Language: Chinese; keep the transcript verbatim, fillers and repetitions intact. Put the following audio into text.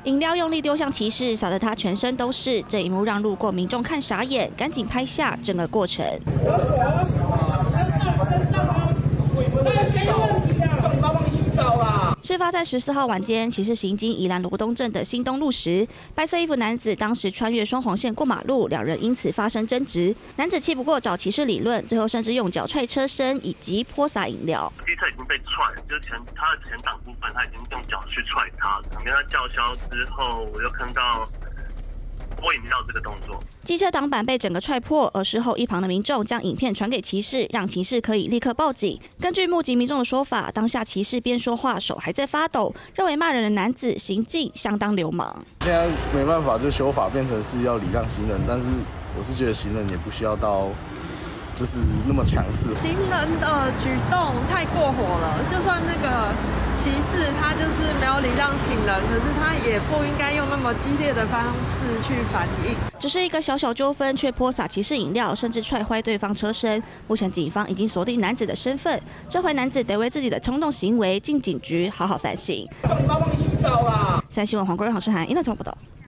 饮料用力丢向骑士，洒得他全身都是。这一幕让路过民众看傻眼，赶紧拍下整个过程。事发在十四号晚间，骑士行经宜兰罗东镇的新东路时，白色衣服男子当时穿越双黄线过马路，两人因此发生争执。男子气不过找骑士理论，最后甚至用脚踹车身以及泼洒饮料。 机车已经被踹，就是前他的前挡部分，他已经用脚去踹他。我跟他叫嚣之后，我又看到泼饮料这个动作， 机车挡板被整个踹破，而事后一旁的民众将影片传给骑士，让骑士可以立刻报警。根据目击民众的说法，当下骑士边说话手还在发抖，认为骂人的男子行径相当流氓。 现在没办法，就修法变成是要礼让行人，但是我是觉得行人也不需要到就是那么强势。 行人的举动太过火了，就算那个骑士他就是没有礼让行人，可是他也不应该用那么激烈的方式去反应。 只是一个小小纠纷，却泼洒骑士饮料，甚至踹坏对方车身。目前警方已经锁定男子的身份，这回男子得为自己的冲动行为进警局好好反省。 叫你妈帮你洗澡啦！ 三新闻黄国仁、黄世涵，一乐综合报道。